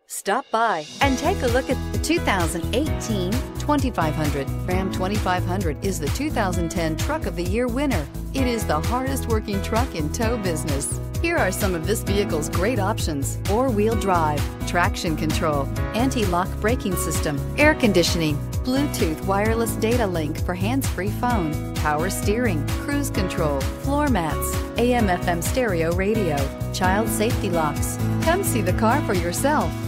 Stop by and take a look at the 2018 2500. Ram 2500 is the 2010 Truck of the Year winner. It is the hardest working truck in tow business. Here are some of this vehicle's great options: four-wheel drive, traction control, anti-lock braking system, air conditioning, Bluetooth wireless data link for hands-free phone, power steering, cruise control, floor mats, AM/FM stereo radio, child safety locks. Come see the car for yourself.